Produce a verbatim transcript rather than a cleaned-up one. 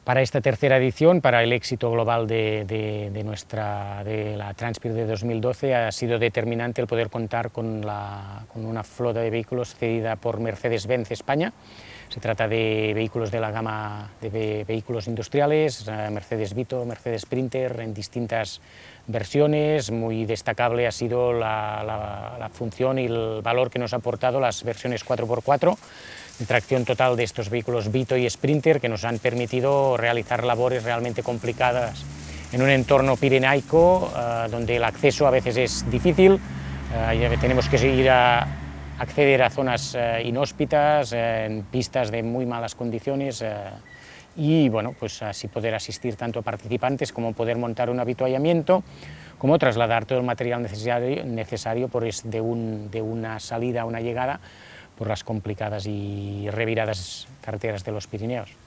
Para esta tercera edición, para el éxito global de, de, de, nuestra, de la Transpir de dos mil doce, ha sido determinante el poder contar con, la, con una flota de vehículos cedida por Mercedes-Benz España. Se trata de vehículos de la gama de vehículos industriales, Mercedes Vito, Mercedes Sprinter, en distintas versiones. Muy destacable ha sido la, la, la función y el valor que nos ha aportado las versiones cuatro por cuatro, de tracción total de estos vehículos Vito y Sprinter, que nos han permitido realizar labores realmente complicadas en un entorno pirenaico, uh, donde el acceso a veces es difícil, uh, tenemos que ir a acceder a zonas uh, inhóspitas, uh, en pistas de muy malas condiciones, uh, y bueno, pues así poder asistir tanto a participantes como poder montar un avituallamiento, como trasladar todo el material necesario, necesario por es de, un, de una salida a una llegada por las complicadas y reviradas carreteras de los Pirineos.